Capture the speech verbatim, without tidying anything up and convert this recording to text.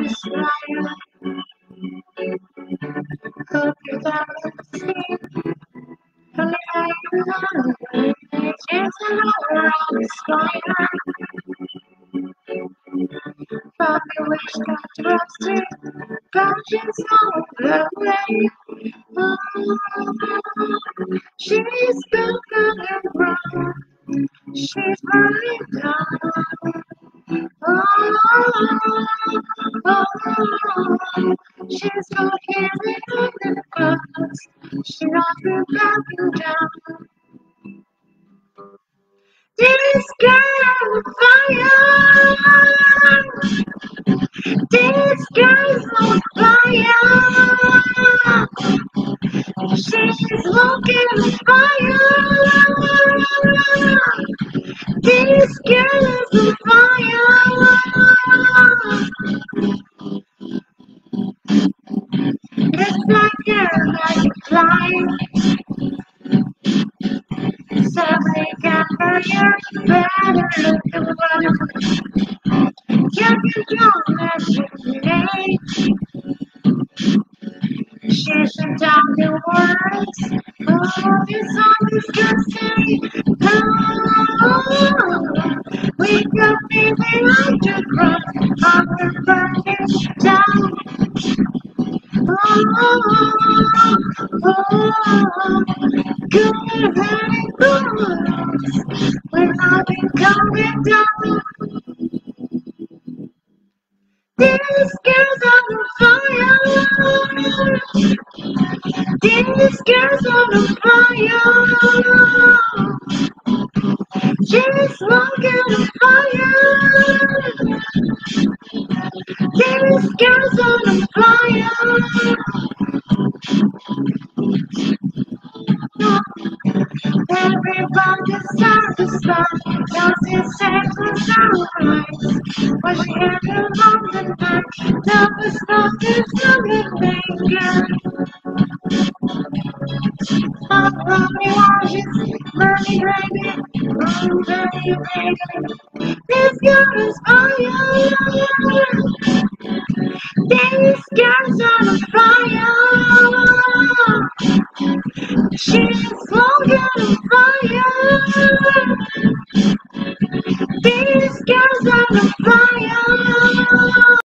this fire. Hope you don't see. From the island, it's an hour on this fire. But we wish that rusted conscience all the way. Oh, she's broken and broken. She's burning down. Oh, oh, oh, she's walking in the clouds. She's not backing down. This girl on fire. This girl's on fire. She's walking on fire. This girl is on fire. It's like you're like a fly. So we can fire better look at what you control as you name. She's down the words. Oh, this song is disgusting. Oh, we could be behind the cross. Our burning down. Oh, oh, good and good. We're not coming down. This girl's on fire. This girl's on fire. She's walking on fire. This girl's on fire. Everybody's satisfied, cause it's safe for sunrise. When she had her on the night, love was not this lovely finger. I'm running washes, money baby, oh baby, baby. This girl is fire. This girl's on fire.